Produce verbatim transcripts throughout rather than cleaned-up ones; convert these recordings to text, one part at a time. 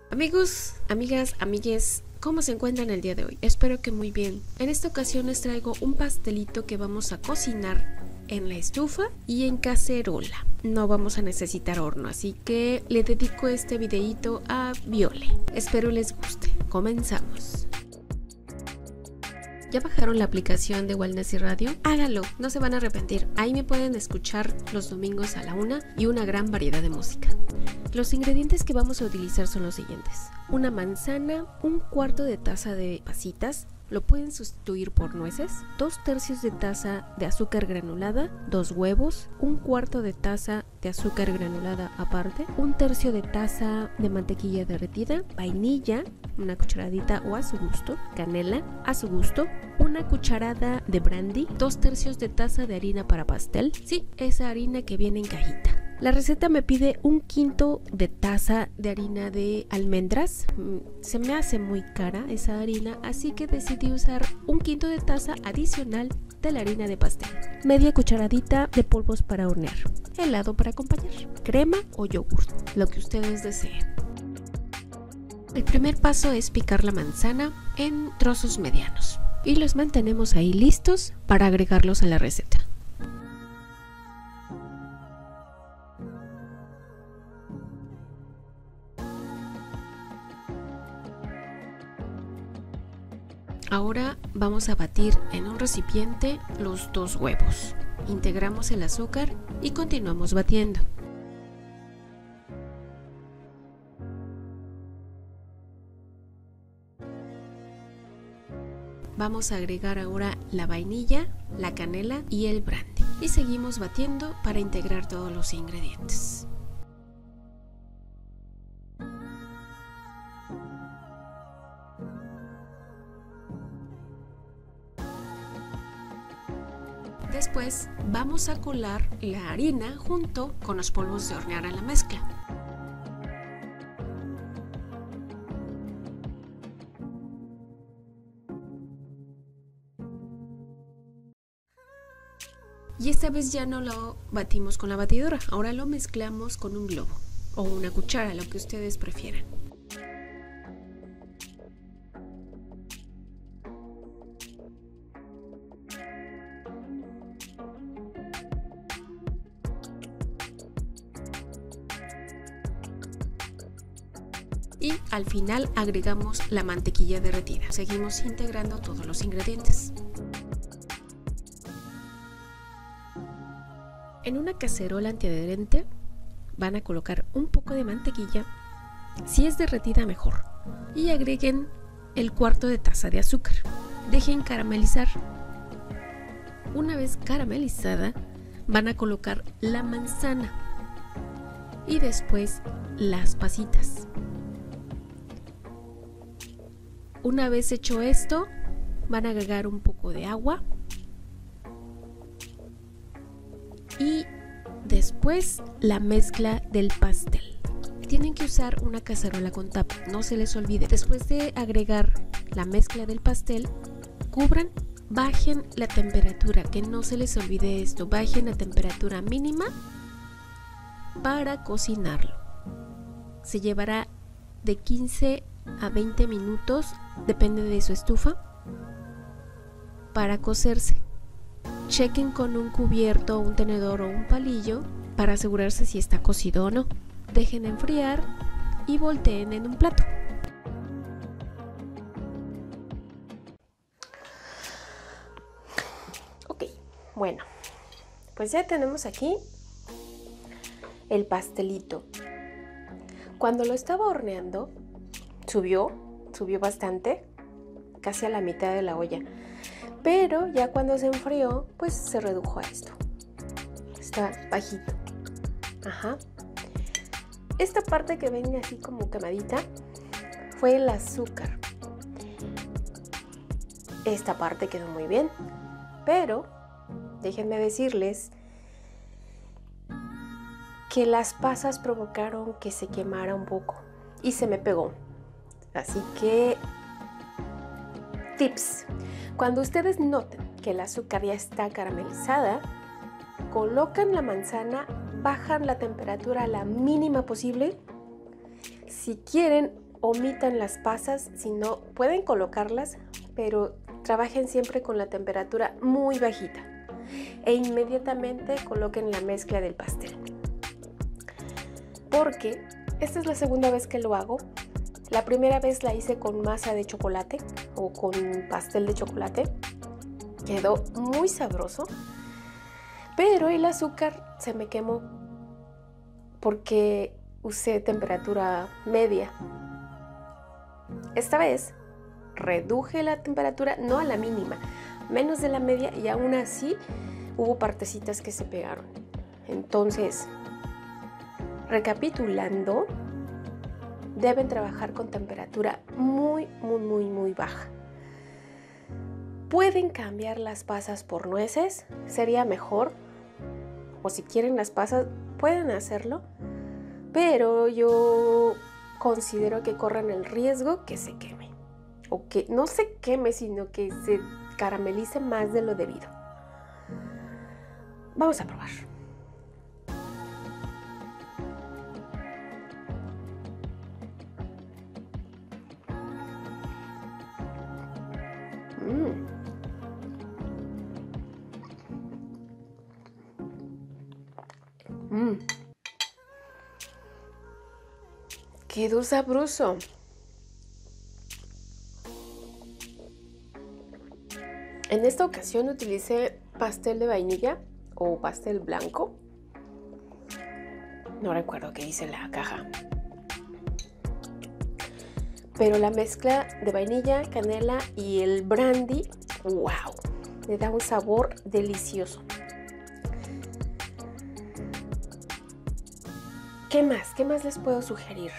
Amigos, amigas, amigues, ¿cómo se encuentran el día de hoy? Espero que muy bien. En esta ocasión les traigo un pastelito que vamos a cocinar en la estufa y en cacerola. No vamos a necesitar horno, así que le dedico este videito a Viole. Espero les guste. Comenzamos. ¿Ya bajaron la aplicación de Wellness y Radio? Háganlo, no se van a arrepentir. Ahí me pueden escuchar los domingos a la una y una gran variedad de música. Los ingredientes que vamos a utilizar son los siguientes: una manzana, un cuarto de taza de pasitas, lo pueden sustituir por nueces, dos tercios de taza de azúcar granulada, dos huevos, un cuarto de taza de azúcar granulada aparte, un tercio de taza de mantequilla derretida, vainilla, una cucharadita o a su gusto, canela a su gusto, una cucharada de brandy, dos tercios de taza de harina para pastel, sí, esa harina que viene en cajita. La receta me pide un quinto de taza de harina de almendras. Se me hace muy cara esa harina, así que decidí usar un quinto de taza adicional de la harina de pastel. Media cucharadita de polvos para hornear. Helado para acompañar. Crema o yogur, lo que ustedes deseen. El primer paso es picar la manzana en trozos medianos y los mantenemos ahí listos para agregarlos a la receta. Ahora vamos a batir en un recipiente los dos huevos. Integramos el azúcar y continuamos batiendo. Vamos a agregar ahora la vainilla, la canela y el brandy. Y seguimos batiendo para integrar todos los ingredientes. Después vamos a colar la harina junto con los polvos de hornear en la mezcla. Y esta vez ya no lo batimos con la batidora, ahora lo mezclamos con un globo o una cuchara, lo que ustedes prefieran. Y al final agregamos la mantequilla derretida. Seguimos integrando todos los ingredientes. En una cacerola antiadherente van a colocar un poco de mantequilla, si es derretida mejor, y agreguen el cuarto de taza de azúcar. Dejen caramelizar. Una vez caramelizada, van a colocar la manzana y después las pasitas. Una vez hecho esto, van a agregar un poco de agua y después la mezcla del pastel. Tienen que usar una cacerola con tapa, no se les olvide. Después de agregar la mezcla del pastel, cubran, bajen la temperatura, que no se les olvide esto, bajen la temperatura mínima para cocinarlo. Se llevará de quince a veinte minutos, depende de su estufa, para cocerse. Chequen con un cubierto, un tenedor o un palillo para asegurarse si está cocido o no. Dejen enfriar y volteen en un plato. Ok, bueno, pues ya tenemos aquí el pastelito. Cuando lo estaba horneando, subió, subió bastante, casi a la mitad de la olla. Pero ya cuando se enfrió, pues se redujo a esto. Está bajito. Ajá. Esta parte que ven así como quemadita fue el azúcar. Esta parte quedó muy bien. Pero déjenme decirles que las pasas provocaron que se quemara un poco y se me pegó. Así que, tips. Cuando ustedes noten que el azúcar ya está caramelizada, colocan la manzana, bajan la temperatura a la mínima posible. Si quieren, omitan las pasas, si no pueden colocarlas, pero trabajen siempre con la temperatura muy bajita e inmediatamente coloquen la mezcla del pastel, porque esta es la segunda vez que lo hago. La primera vez la hice con masa de chocolate o con pastel de chocolate, quedó muy sabroso, pero el azúcar se me quemó porque usé temperatura media. Esta vez reduje la temperatura, no a la mínima, menos de la media, y aún así hubo partecitas que se pegaron. Entonces, recapitulando, deben trabajar con temperatura muy, muy, muy, muy baja. Pueden cambiar las pasas por nueces, sería mejor, o si quieren las pasas pueden hacerlo, pero yo considero que corren el riesgo que se queme, o que no se queme, sino que se caramelice más de lo debido. Vamos a probar. Mm. Mm. Quedó sabroso. En esta ocasión utilicé pastel de vainilla o pastel blanco. No recuerdo qué dice la caja. Pero la mezcla de vainilla, canela y el brandy, wow, le da un sabor delicioso. ¿Qué más? ¿Qué más les puedo sugerir?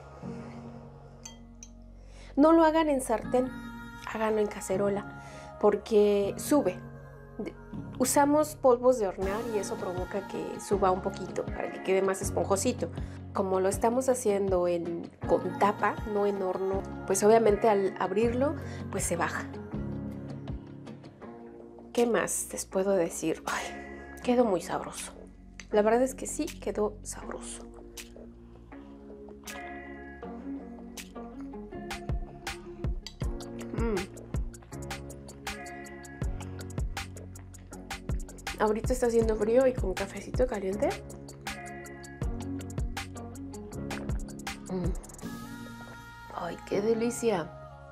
No lo hagan en sartén, háganlo en cacerola, porque sube. Usamos polvos de hornear y eso provoca que suba un poquito para que quede más esponjosito. Como lo estamos haciendo en, con tapa, no en horno, pues obviamente al abrirlo, pues se baja. ¿Qué más les puedo decir? Ay, quedó muy sabroso. La verdad es que sí, quedó sabroso. Mm. Ahorita está haciendo frío y con cafecito caliente. Mm. ¡Ay, qué delicia!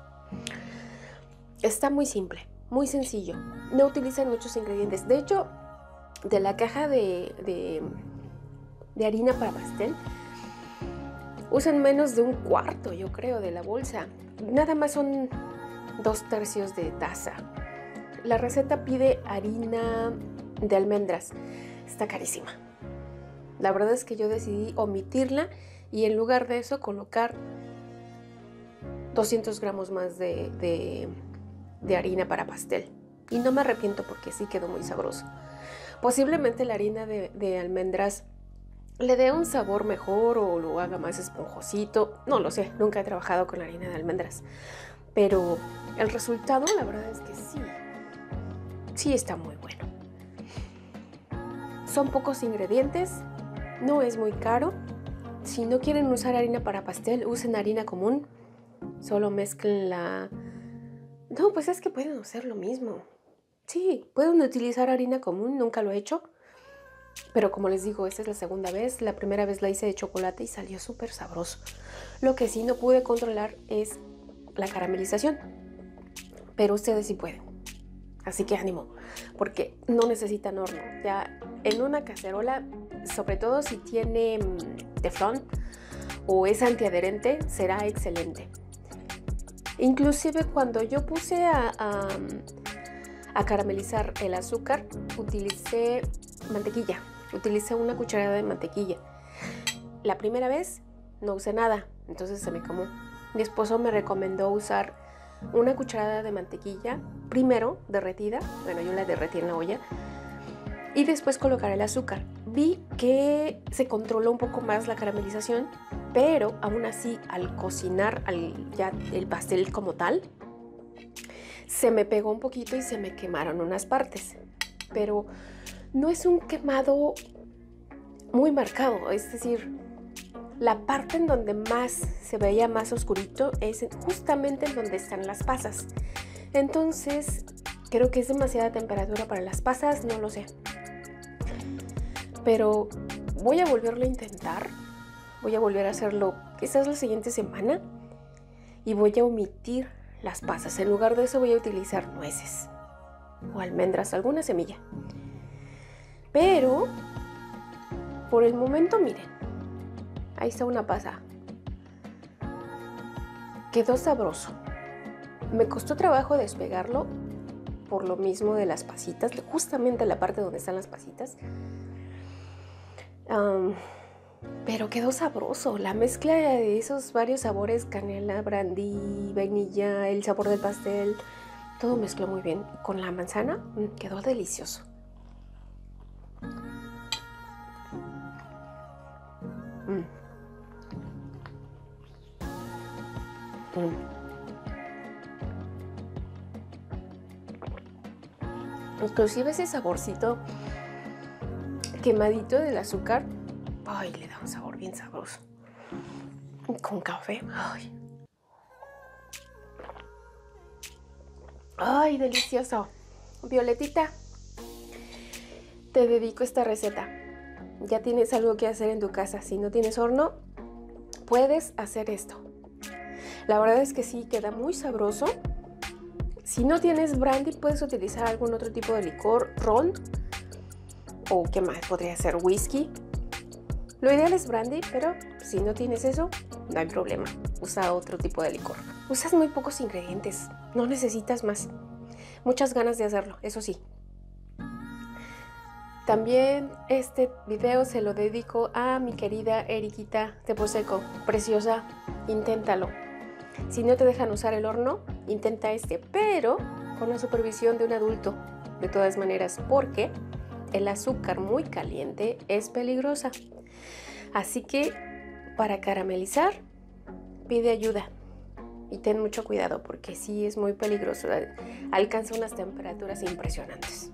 Está muy simple, muy sencillo. No utilizan muchos ingredientes. De hecho, de la caja de, de, de harina para pastel, usan menos de un cuarto, yo creo, de la bolsa. Nada más son dos tercios de taza. La receta pide harina de almendras. Está carísima. La verdad es que yo decidí omitirla y en lugar de eso colocar doscientos gramos más de, de, de harina para pastel. Y no me arrepiento porque sí quedó muy sabroso. Posiblemente la harina de, de almendras le dé un sabor mejor o lo haga más esponjosito. No lo sé, nunca he trabajado con la harina de almendras. Pero el resultado, la verdad es que sí, sí está muy bueno. Son pocos ingredientes, no es muy caro. Si no quieren usar harina para pastel, usen harina común. Solo mezclen la... No, pues es que pueden hacer lo mismo. Sí, pueden utilizar harina común, nunca lo he hecho. Pero como les digo, esta es la segunda vez. La primera vez la hice de chocolate y salió súper sabroso. Lo que sí no pude controlar es la caramelización. Pero ustedes sí pueden. Así que ánimo, porque no necesitan horno. Ya en una cacerola, sobre todo si tiene teflón o es antiadherente, será excelente. Inclusive cuando yo puse a, a, a caramelizar el azúcar, utilicé mantequilla. Utilicé una cucharada de mantequilla. La primera vez no usé nada, entonces se me quemó. Mi esposo me recomendó usar una cucharada de mantequilla, primero derretida, bueno, yo la derretí en la olla, y después colocar el azúcar. Vi que se controló un poco más la caramelización, pero aún así al cocinar al, ya el pastel como tal, se me pegó un poquito y se me quemaron unas partes. Pero no es un quemado muy marcado, es decir, La parte en donde más se veía más oscurito es justamente en donde están las pasas. Entonces, creo que es demasiada temperatura para las pasas, no lo sé. Pero voy a volverlo a intentar. Voy a volver a hacerlo quizás la siguiente semana. Y voy a omitir las pasas. En lugar de eso voy a utilizar nueces o almendras, alguna semilla. Pero, por el momento, miren. Ahí está una pasa. Quedó sabroso. Me costó trabajo despegarlo por lo mismo de las pasitas, justamente la parte donde están las pasitas. Um, pero quedó sabroso. La mezcla de esos varios sabores, canela, brandy, vainilla, el sabor del pastel, todo mezcló muy bien. Con la manzana quedó delicioso. Mm. Mm. Inclusive ese saborcito quemadito del azúcar, ay, le da un sabor bien sabroso. Con café, ay, ay, delicioso. Violetita, te dedico esta receta. Ya tienes algo que hacer en tu casa. Si no tienes horno, puedes hacer esto. La verdad es que sí, queda muy sabroso. Si no tienes brandy, puedes utilizar algún otro tipo de licor, ron, o qué más, podría ser whisky. Lo ideal es brandy, pero si no tienes eso, no hay problema. Usa otro tipo de licor. Usas muy pocos ingredientes, no necesitas más. Muchas ganas de hacerlo, eso sí. También este video se lo dedico a mi querida Eriquita Teposeco. Preciosa, inténtalo. Si no te dejan usar el horno, intenta este, pero con la supervisión de un adulto, de todas maneras, porque el azúcar muy caliente es peligrosa. Así que para caramelizar, pide ayuda y ten mucho cuidado porque sí es muy peligroso. Alcanza unas temperaturas impresionantes.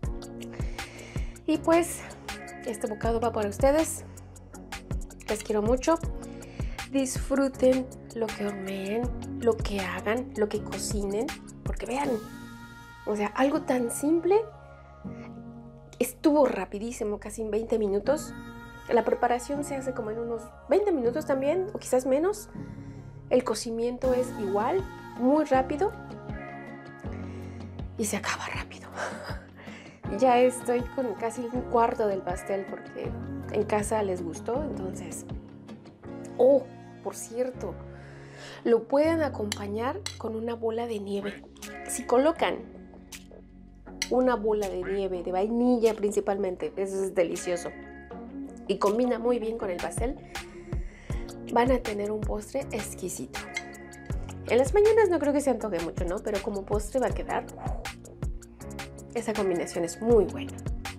Y pues este bocado va para ustedes. Les quiero mucho. Disfruten lo que horneen, lo que hagan, lo que cocinen, porque vean, o sea, algo tan simple estuvo rapidísimo, casi en veinte minutos. La preparación se hace como en unos veinte minutos también, o quizás menos. El cocimiento es igual, muy rápido y se acaba rápido. Ya estoy con casi un cuarto del pastel porque en casa les gustó, entonces... Oh, por cierto, lo pueden acompañar con una bola de nieve. Si colocan una bola de nieve, de vainilla principalmente, eso es delicioso. Y combina muy bien con el pastel, van a tener un postre exquisito. En las mañanas no creo que se antoje mucho, ¿no? Pero como postre va a quedar... Esa combinación es muy buena.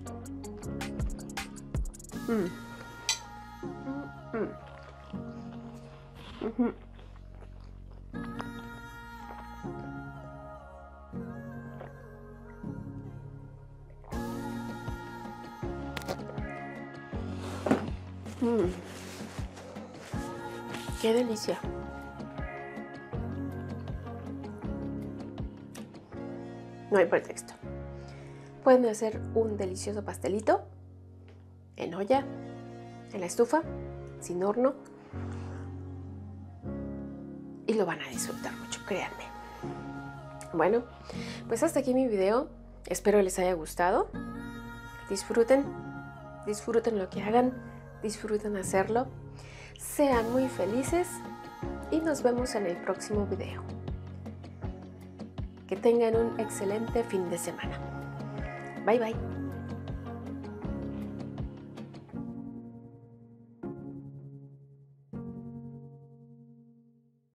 Mm. Mm, mm. Uh-huh. Mm. ¡Qué delicia! No hay pretexto. Pueden hacer un delicioso pastelito en olla, en la estufa, sin horno. Y lo van a disfrutar mucho, créanme. Bueno, pues hasta aquí mi video. Espero les haya gustado. Disfruten, disfruten lo que hagan, disfruten hacerlo. Sean muy felices y nos vemos en el próximo video. Que tengan un excelente fin de semana. Bye bye.